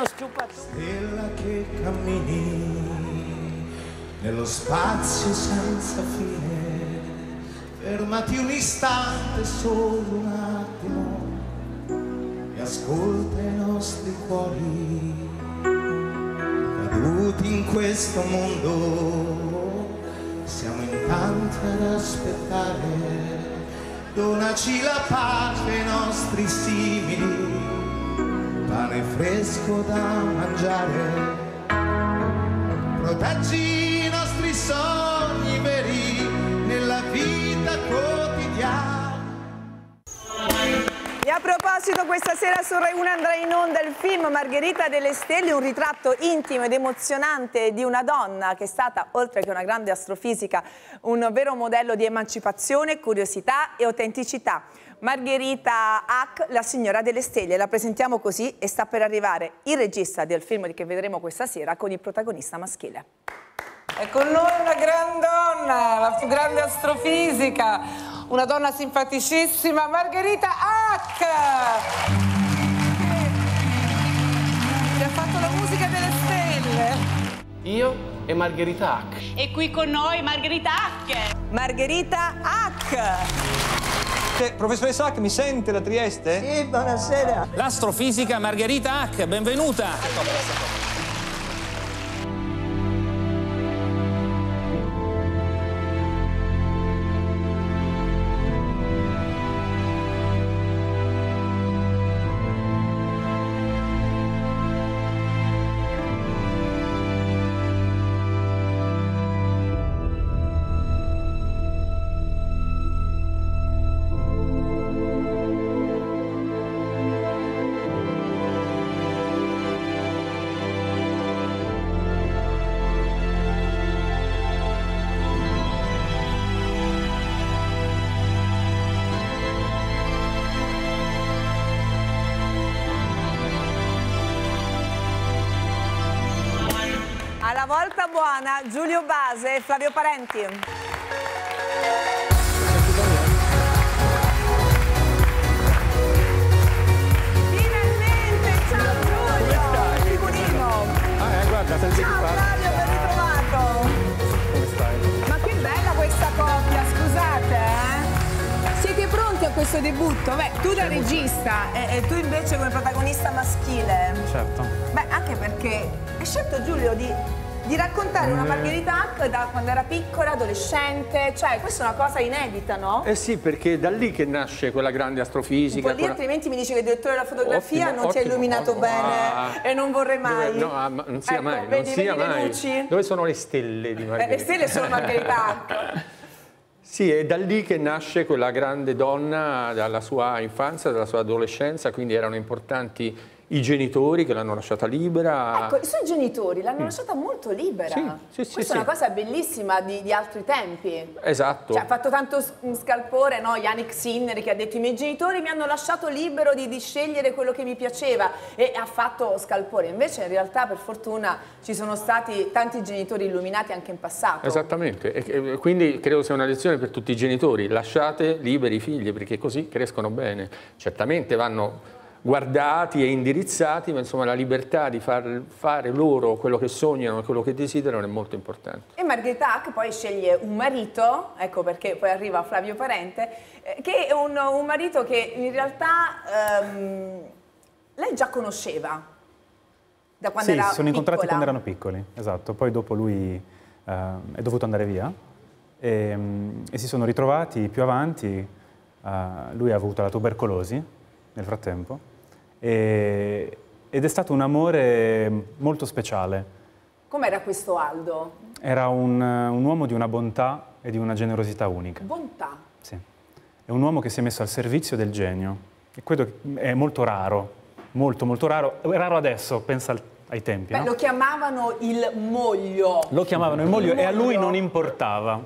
uno sciupatore. Stella che cammini nello spazio senza fine, fermati un istante, solo un attimo, e ascolta i nostri cuori, caduti in questo mondo, siamo in tanti ad aspettare. Donaci la pace ai nostri simili, pane fresco da mangiare. Proteggi i nostri sogni veri nella vita quotidiana. E a proposito, questa sera su Rai 1 andrà in onda il film Margherita delle Stelle, un ritratto intimo ed emozionante di una donna che è stata, oltre che una grande astrofisica, un vero modello di emancipazione, curiosità e autenticità. Margherita Hack, la signora delle stelle, la presentiamo così e sta per arrivare il regista del film che vedremo questa sera con il protagonista maschile. È con noi una gran donna, la più grande astrofisica, una donna simpaticissima, Margherita Hack! Che ha fatto la musica delle stelle. Io e Margherita Hack. E qui con noi Margherita Hack. Margherita Hack! Professoressa Hack, mi sente da Trieste? Sì, buonasera. L'astrofisica Margherita Hack, benvenuta. Alla volta buona, Giulio Base e Flavio Parenti. Finalmente, ciao Giulio! Figurino! Guarda, Ciao Flavio, ben ritrovato! Come stai? Ma che bella questa coppia, scusate, Siete pronti a questo debutto? Beh, tu da regista e tu invece come protagonista maschile. Certo. Beh, anche perché hai scelto, Giulio, di raccontare una Margherita Hack da quando era piccola, adolescente, cioè questa è una cosa inedita, no? Eh sì, perché è da lì che nasce quella grande astrofisica. Un po' lì, altrimenti mi dice che il direttore della fotografia Ottimo, non ti ha ottimo. illuminato bene e non vorrei mai. No, non sia Ecco, mai, vedi, non sia vedi le mai. luci? Dove sono le stelle di Margherita? Le stelle sono Margherita Hack. Sì, è da lì che nasce quella grande donna dalla sua infanzia, dalla sua adolescenza, quindi erano importanti i genitori che l'hanno lasciata libera. Ecco, i suoi genitori l'hanno lasciata molto libera. Sì, Questa è una cosa bellissima di altri tempi. Esatto. Cioè, ha fatto tanto scalpore, no? Yannick Sinner, che ha detto: i miei genitori mi hanno lasciato libero di scegliere quello che mi piaceva, e ha fatto scalpore. Invece in realtà, per fortuna, ci sono stati tanti genitori illuminati anche in passato. Esattamente, e quindi credo sia una lezione per tutti i genitori: lasciate liberi i figli perché così crescono bene. Certamente vanno guardati e indirizzati, ma insomma la libertà di fare loro quello che sognano, quello che desiderano è molto importante. E Margherita Hack poi sceglie un marito, ecco perché poi arriva Flavio Parente, che è un marito che in realtà lei già conosceva da quando era Sì, si sono incontrati piccola. quando erano piccoli, esatto. Poi dopo lui è dovuto andare via e si sono ritrovati più avanti. Lui ha avuto la tubercolosi nel frattempo ed è stato un amore molto speciale. Com'era questo Aldo? Era un uomo di una bontà e di una generosità unica. Bontà? Sì. È un uomo che si è messo al servizio del genio. E quello è molto raro, molto molto raro. È raro adesso, pensa ai tempi. Beh, no? lo chiamavano il moglio. Lo chiamavano il moglio e a lui non importava,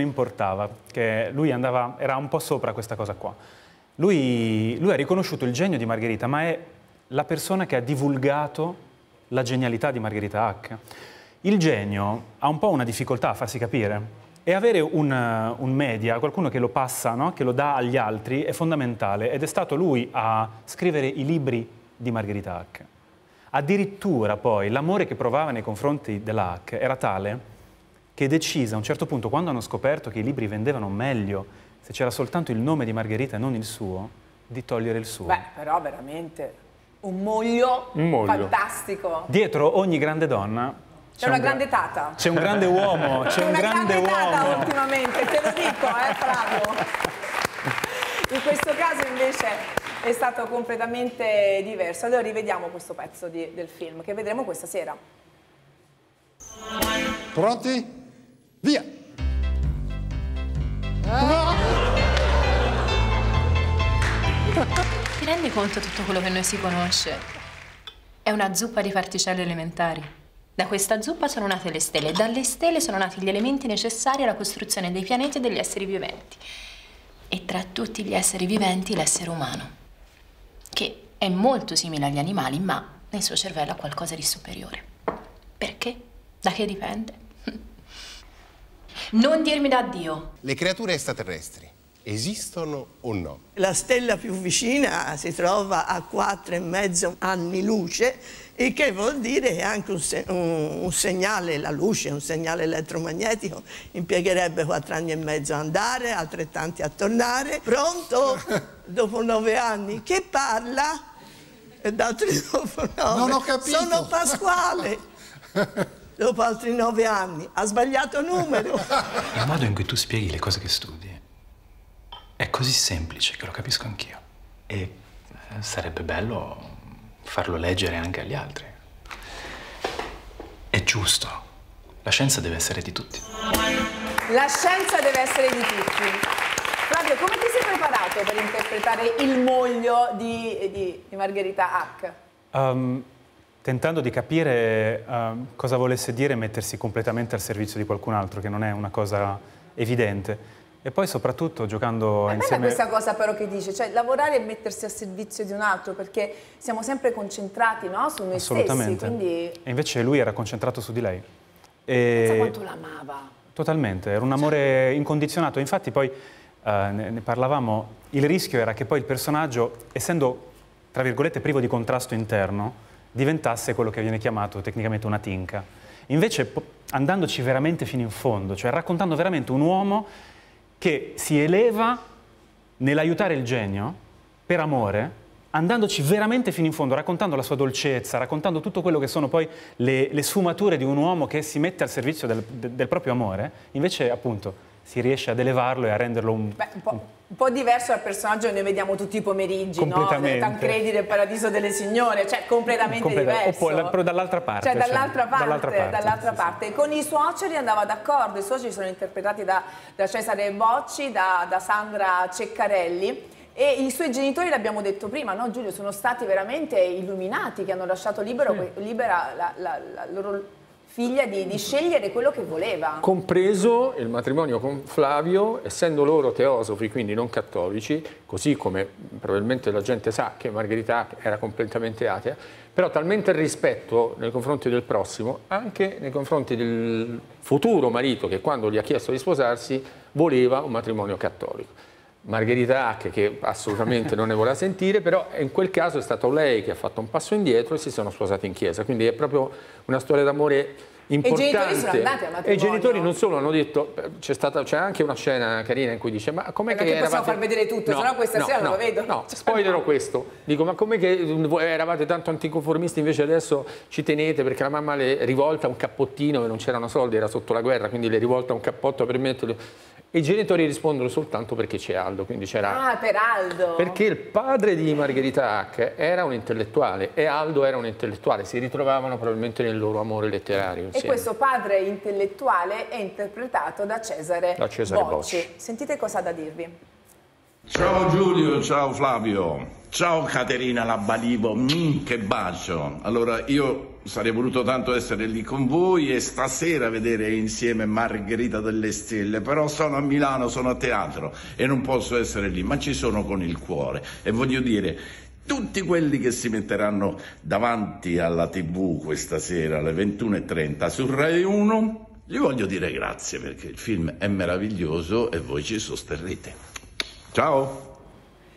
che lui era un po' sopra questa cosa qua. Lui ha riconosciuto il genio di Margherita, ma è la persona che ha divulgato la genialità di Margherita Hack. Il genio ha un po' una difficoltà a farsi capire e avere un media, qualcuno che lo passa, no? Che lo dà agli altri, è fondamentale, ed è stato lui a scrivere i libri di Margherita Hack. Addirittura poi l'amore che provava nei confronti della Hack era tale che decise a un certo punto, quando hanno scoperto che i libri vendevano meglio se c'era soltanto il nome di Margherita e non il suo, di togliere il suo. Beh, però veramente un moglio fantastico. Dietro ogni grande donna c'è una grande tata. C'è un grande uomo, c'è un grande uomo. Tata ultimamente, te lo dico, Flavio. In questo caso invece è stato completamente diverso. Allora rivediamo questo pezzo del film che vedremo questa sera. Pronti? Via! Ti rendi conto tutto quello che noi si conosce? È una zuppa di particelle elementari. Da questa zuppa sono nate le stelle e dalle stelle sono nati gli elementi necessari alla costruzione dei pianeti e degli esseri viventi. E tra tutti gli esseri viventi l'essere umano, che è molto simile agli animali, ma nel suo cervello ha qualcosa di superiore. Perché? Da che dipende? Non dirmi da Dio. Le creature extraterrestri esistono o no? La stella più vicina si trova a 4,5 anni luce, il che vuol dire che anche un segnale, la luce, un segnale elettromagnetico, impiegherebbe 4,5 anni ad andare, altrettanti a tornare. Pronto? Dopo 9 anni. Che parla? E da altri dopo 9. Non ho capito. Sono Pasquale. Dopo altri 9 anni. Ha sbagliato numero. Il modo in cui tu spieghi le cose che studi è così semplice che lo capisco anch'io. E sarebbe bello farlo leggere anche agli altri. È giusto. La scienza deve essere di tutti. La scienza deve essere di tutti. Flavio, come ti sei preparato per interpretare il moglio di Margherita Hack? Tentando di capire cosa volesse dire mettersi completamente al servizio di qualcun altro, che non è una cosa evidente. E poi soprattutto giocando insieme... È bella questa cosa però che dice, cioè lavorare e mettersi a servizio di un altro, perché siamo sempre concentrati, no? Su noi stessi, quindi... E invece lui era concentrato su di lei. Pensa quanto l'amava. Totalmente, era un amore incondizionato. Infatti poi ne parlavamo, il rischio era che poi il personaggio, essendo, tra virgolette, privo di contrasto interno, diventasse quello che viene chiamato tecnicamente una tinca. Invece, andandoci veramente fino in fondo, cioè raccontando veramente un uomo che si eleva nell'aiutare il genio per amore, andandoci veramente fino in fondo, raccontando la sua dolcezza, raccontando tutto quello che sono poi le sfumature di un uomo che si mette al servizio del proprio amore, invece appunto si riesce ad elevarlo e a renderlo un po' diverso dal personaggio che noi vediamo tutti i pomeriggi, no? Tancredi del Paradiso delle Signore, cioè completamente diverso. Però dall'altra parte. Cioè dall'altra parte. Con i suoceri andava d'accordo, i suoceri sono interpretati da Cesare Bocci, da Sandra Ceccarelli. E i suoi genitori, l'abbiamo detto prima, no Giulio, sono stati veramente illuminati, che hanno lasciato libera la loro figlia di scegliere quello che voleva. Compreso il matrimonio con Flavio, essendo loro teosofi, quindi non cattolici, così come probabilmente la gente sa che Margherita era completamente atea, però talmente il rispetto nei confronti del prossimo, anche nei confronti del futuro marito, che quando gli ha chiesto di sposarsi voleva un matrimonio cattolico. Margherita Hack, che assolutamente non ne voleva sentire, però in quel caso è stato lei che ha fatto un passo indietro e si sono sposati in chiesa, quindi è proprio una storia d'amore importante. E i genitori sono andati al matrimonio. E i genitori non solo hanno detto, c'è anche una scena carina in cui dice, ma com'è che eravate... possiamo far vedere tutto, sennò questa sera non lo vedo. No, spoilerò questo. Dico, ma com'è che eravate tanto anticonformisti, invece adesso ci tenete, perché la mamma le rivolta un cappottino, e non c'erano soldi, era sotto la guerra, quindi le rivolta un cappotto per metterlo... E i genitori rispondono soltanto perché c'è Aldo, quindi c'era... Ah, per Aldo! Perché il padre di Margherita Hack era un intellettuale e Aldo era un intellettuale, si ritrovavano probabilmente nel loro amore letterario insieme. E questo padre intellettuale è interpretato da Cesare Bocci. Sentite cosa ha da dirvi. Ciao Giulio, ciao Flavio, ciao Caterina Labalivo, che bacio. Allora io sarei voluto tanto essere lì con voi e stasera vedere insieme Margherita delle Stelle, però sono a Milano, sono a teatro e non posso essere lì, ma ci sono con il cuore. E voglio dire, tutti quelli che si metteranno davanti alla TV questa sera alle 21:30 su Rai 1, gli voglio dire grazie, perché il film è meraviglioso e voi ci sosterrete. Ciao!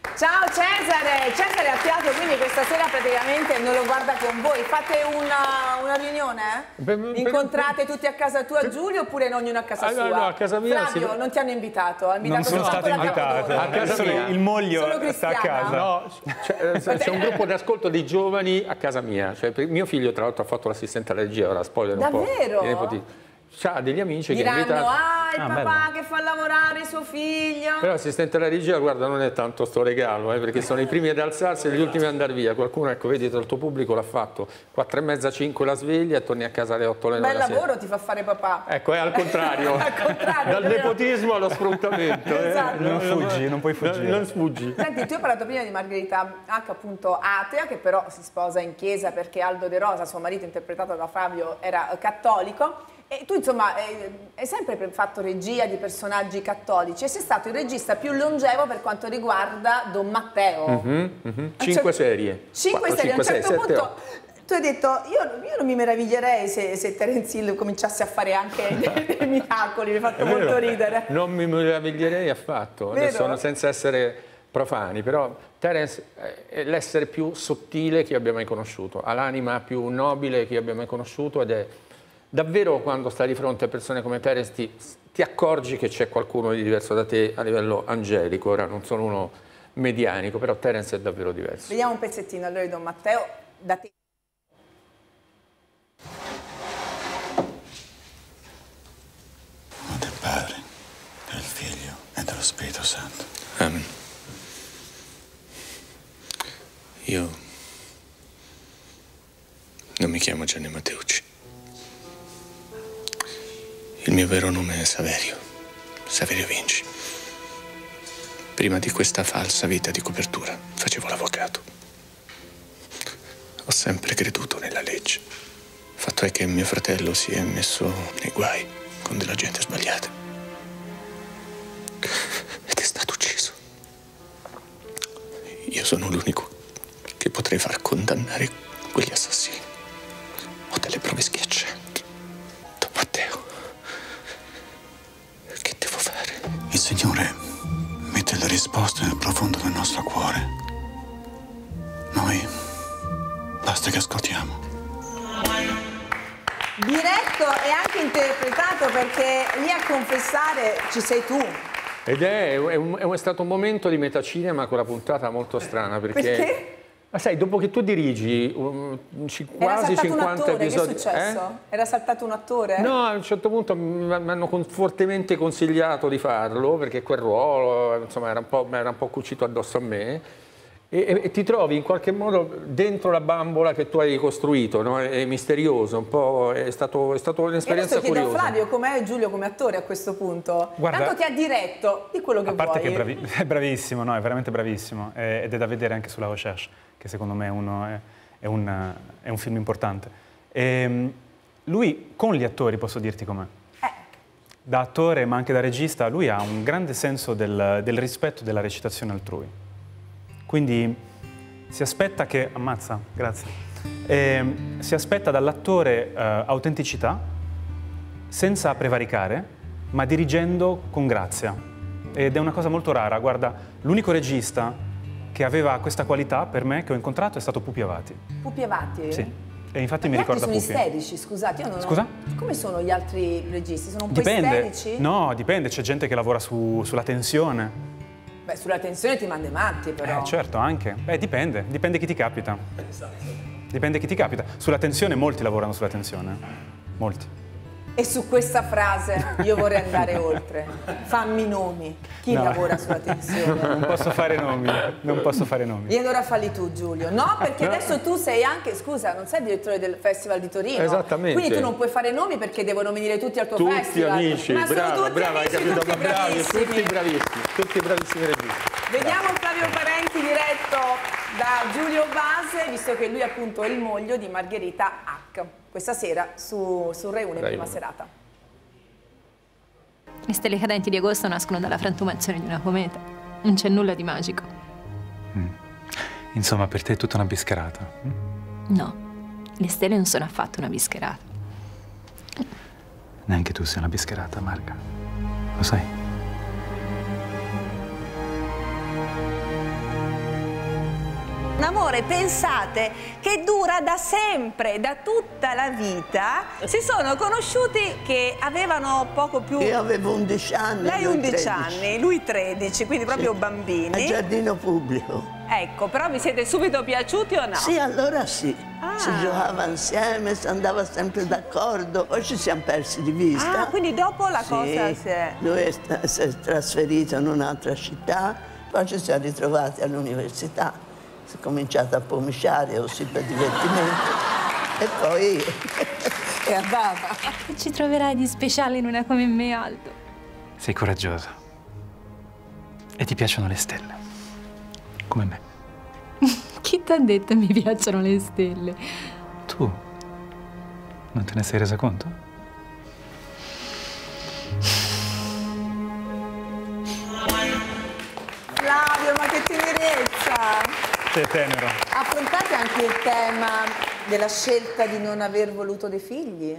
Ciao Cesare! Cesare a Piatto, quindi questa sera praticamente non lo guarda con voi. Fate una riunione? Incontrate tutti a casa tua, Giulio, oppure ognuno a casa sua? No, a casa mia. Flavio, non ti hanno invitato? Non sono stato invitato. A casa mia. Il moglio sta a casa. No, c'è un gruppo di ascolto di giovani a casa mia. Cioè, mio figlio, tra l'altro, ha fatto l'assistente alla regia, ora spoiler un po'. Davvero? C'ha degli amici Diranno, che invitano. il papà che fa lavorare suo figlio. Però l'assistente alla regia, guarda, non è tanto sto regalo, perché sono i primi ad alzarsi e gli ultimi ad andare via. Qualcuno, ecco, vedi, tra il tuo pubblico l'ha fatto. 4:30, 5 la sveglia e torni a casa alle 8 alle 9 Bel lavoro ti fa fare papà. Ecco, è al contrario. Dal nepotismo allo sfruttamento. Esatto. Non puoi fuggire. Non sfuggi. Senti, tu hai parlato prima di Margherita Hack, appunto atea, che però si sposa in chiesa perché Aldo De Rosa, suo marito interpretato da Fabio, era cattolico. E tu insomma hai sempre fatto regia di personaggi cattolici e sei stato il regista più longevo per quanto riguarda Don Matteo. 5 serie. 5 serie, a un certo punto tu hai detto io non mi meraviglierei se Terence Hill cominciasse a fare anche dei miracoli, mi ha fatto molto ridere. Non mi meraviglierei affatto, adesso senza essere profani, però Terence è l'essere più sottile che abbia mai conosciuto, ha l'anima più nobile che abbia mai conosciuto ed è davvero, quando stai di fronte a persone come Terence, ti accorgi che c'è qualcuno di diverso da te a livello angelico. Ora non sono uno medianico, però Terence è davvero diverso. Vediamo un pezzettino allora di Don Matteo da te. Del Padre, del Figlio e dello Spirito Santo. Amen. Io non mi chiamo Gianni Matteucci. Il mio vero nome è Saverio Vinci. Prima di questa falsa vita di copertura facevo l'avvocato. Ho sempre creduto nella legge. Fatto è che mio fratello si è messo nei guai con della gente sbagliata. Ed è stato ucciso. Io sono l'unico che potrei far condannare quegli assassini. Ho delle prove schiaccianti. Don Matteo. Il Signore mette le risposte nel profondo del nostro cuore. Noi basta che ascoltiamo. Diretto e anche interpretato, perché lì a confessare ci sei tu. Ed è stato un momento di metacinema con la puntata molto strana, perché? Ma sai, dopo che tu dirigi quasi 50 episodi... Che è successo? Era saltato un attore? No, a un certo punto mi hanno fortemente consigliato di farlo, perché quel ruolo, insomma, era un po' cucito addosso a me. E ti trovi in qualche modo dentro la bambola che tu hai costruito, no? È misterioso, un po', è stato un'esperienza curiosa. Adesso chiedo a Flavio com'è Giulio come attore a questo punto. Guarda, tanto ti ha diretto di quello che vuoi. A parte che è bravissimo, no? È veramente bravissimo, ed è da vedere anche sulla Recherche, che secondo me è un film importante. Lui con gli attori, posso dirti com'è? Da attore ma anche da regista, lui ha un grande senso del rispetto della recitazione altrui. Quindi si aspetta che... Ammazza, grazie. Si aspetta dall'attore autenticità, senza prevaricare, ma dirigendo con grazia. Ed è una cosa molto rara. Guarda, l'unico regista che aveva questa qualità per me, che ho incontrato, è stato Pupi Avati. Pupi Avati? Sì. E infatti mi ricorda Pupi. Sono isterici, scusate. Io non Scusa? Come sono gli altri registi? Sono un po' Dipende. isterici? No, dipende. C'è gente che lavora sulla tensione. Beh, sulla tensione ti mandi matti, però. Certo, anche. Beh, dipende chi ti capita. Dipende chi ti capita. Sulla tensione molti lavorano sulla tensione. Molti. E su questa frase io vorrei andare oltre. Fammi nomi. Chi lavora sulla tensione? Non posso fare nomi, non posso fare nomi. E allora falli tu, Giulio. No, perché adesso tu sei anche, scusa, non sei il direttore del Festival di Torino. Esattamente. Quindi tu non puoi fare nomi perché devono venire tutti al tuo festival. Tutti amici, ma brava, sono tutti brava, amici, hai capito? tutti bravissimi. Tutti bravissimi registi. Vediamo Flavio Parenti diretto da Giulio Base, visto che lui appunto è il moglio di Margherita Hack. Questa sera su Rai 1 in prima serata. Le stelle cadenti di agosto nascono dalla frantumazione di una cometa. Non c'è nulla di magico. Insomma, per te è tutta una bischerata. No, le stelle non sono affatto una bischerata. Neanche tu sei una bischerata, Marga. Lo sai? amore, pensate, che dura da sempre, da tutta la vita. Si sono conosciuti che avevano poco più... Io avevo 11 anni. Lei 11 anni, lui 13, quindi proprio bambini. Al giardino pubblico. Ecco, però vi siete subito piaciuti o no? Sì, allora sì. Si giocava insieme, si andava sempre d'accordo. Poi ci siamo persi di vista. Ah, quindi dopo la cosa si è... Lui si è trasferito in un'altra città, poi ci siamo ritrovati all'università. Si è cominciato a pomiciare così per divertimento. E poi è andata. Che ci troverai di speciale in una come me, Aldo? Sei coraggiosa. E ti piacciono le stelle. Come me. Chi t'ha detto mi piacciono le stelle? Tu non te ne sei resa conto? Flavio, ma che tenerezza! Sei tenero. Affrontate anche il tema della scelta di non aver voluto dei figli?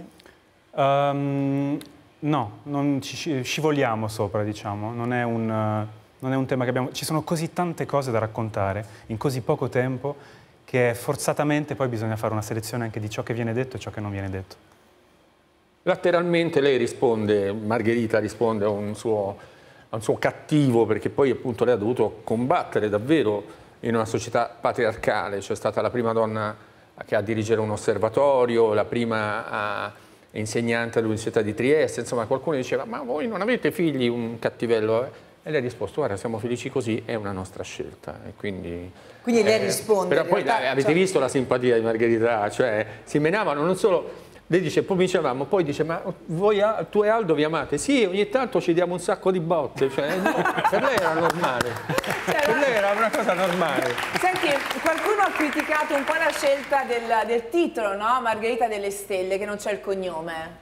No, non ci scivoliamo sopra, diciamo. Non è un tema che abbiamo... Ci sono così tante cose da raccontare in così poco tempo che forzatamente poi bisogna fare una selezione anche di ciò che viene detto e ciò che non viene detto. Lateralmente lei risponde, Margherita risponde a un suo cattivo, perché poi appunto lei ha dovuto combattere davvero in una società patriarcale. C'è stata la prima donna che a dirigere un osservatorio, la prima insegnante all'Università di Trieste, insomma qualcuno diceva ma voi non avete figli, un cattivello? E lei ha risposto guarda siamo felici così, è una nostra scelta. E quindi lei risponde. Però poi avete visto la simpatia di Margherita, cioè si menavano non solo... Lei dice, poi dicevamo, poi dice, ma voi, tu e Aldo vi amate? Sì, ogni tanto ci diamo un sacco di botte, cioè, no, per lei era normale, per lei era una cosa normale. Senti, qualcuno ha criticato un po' la scelta del titolo, no? Margherita delle Stelle, che non c'è il cognome.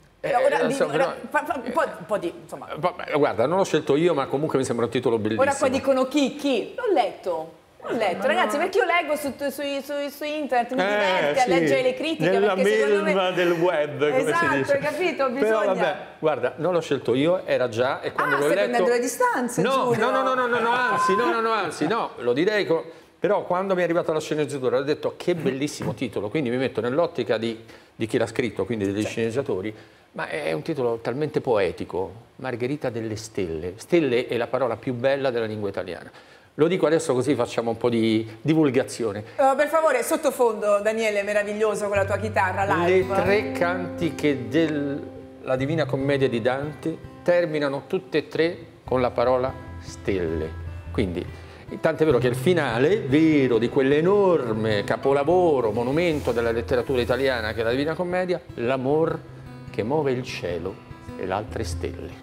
Insomma. Guarda, non l'ho scelto io, ma comunque mi sembra un titolo bellissimo. Ora qua dicono chi? L'ho letto. Ragazzi, perché io leggo su internet, mi diverte a leggere le critiche. Nella melma del web, come esatto, si dice. Hai capito? Bisogna... Però vabbè, guarda, non l'ho scelto io, era già, e quando l'ho letto... stai prendendo le distanze, Giulio? Anzi, lo direi... Però quando mi è arrivata la sceneggiatura ho detto che bellissimo titolo, quindi mi metto nell'ottica di chi l'ha scritto, quindi degli sceneggiatori, ma è un titolo talmente poetico, Margherita delle Stelle. Stelle è la parola più bella della lingua italiana. Lo dico adesso così facciamo un po' di divulgazione. Per favore, sottofondo, Daniele, meraviglioso con la tua chitarra live. Le tre cantiche della Divina Commedia di Dante terminano tutte e tre con la parola stelle. Quindi, tant'è vero che il finale vero di quell'enorme capolavoro, monumento della letteratura italiana che è la Divina Commedia, l'amor che muove il cielo e le altre stelle.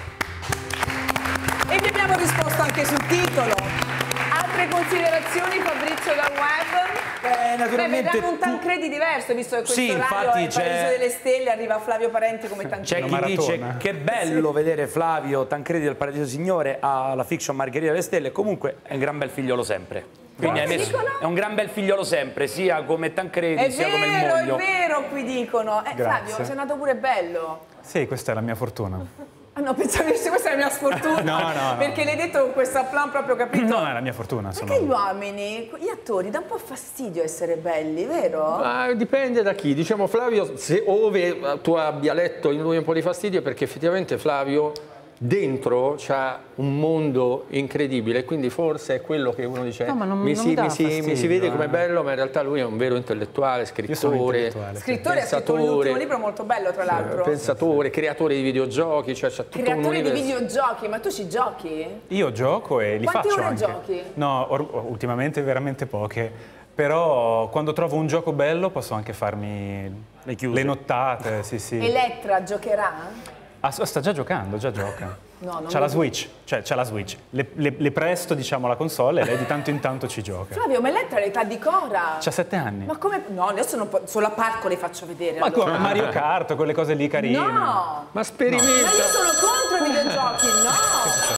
E vi abbiamo risposto anche sul titolo. Altre considerazioni, Fabrizio, dal web? Naturalmente vedremo un Tancredi diverso, visto che questo orario è il Paradiso delle Stelle, arriva Flavio Parenti come Tancredi. C'è chi dice che è bello vedere Flavio Tancredi del Paradiso Signore alla fiction Margherita delle Stelle, comunque è un gran bel figliolo sempre. Quindi è un gran bel figliolo sempre, sia come Tancredi sia come il moglio. È vero, qui dicono. Flavio, sei nato pure bello. Sì, questa è la mia fortuna. Ah no, pensavi che questa è la mia sfortuna. No. Perché l'hai detto con questo aplomb proprio, capito? No, è la mia fortuna. Perché gli uomini, gli attori, dà un po' fastidio essere belli, vero? Ma dipende da chi. Diciamo Flavio, se ove tu abbia letto in lui un po' di fastidio, perché effettivamente Flavio dentro c'ha un mondo incredibile, quindi forse è quello che uno dice mi si vede come bello, ma in realtà lui è un vero intellettuale, scrittore, ha scritto un ultimo libro molto bello, tra l'altro. Pensatore, creatore di videogiochi, cioè c'ha tutto un creatore universo. di videogiochi, ma tu ci giochi? Io gioco e li Quante faccio ore anche. giochi? No, ultimamente veramente poche. Però quando trovo un gioco bello posso anche farmi le nottate, sì. Elettra giocherà? Sta già giocando, già gioca. No, c'ha la Switch, c'ha la Switch. Le presto, diciamo, la console e lei di tanto in tanto ci gioca. Flavio, ma Elettra è l'età di Cora. C'ha 7 anni. Ma come? No, adesso non solo a parco le faccio vedere. Ma allora. come Mario Kart, quelle cose lì carine. No! Ma sperimenta. Ma io sono contro i videogiochi, no!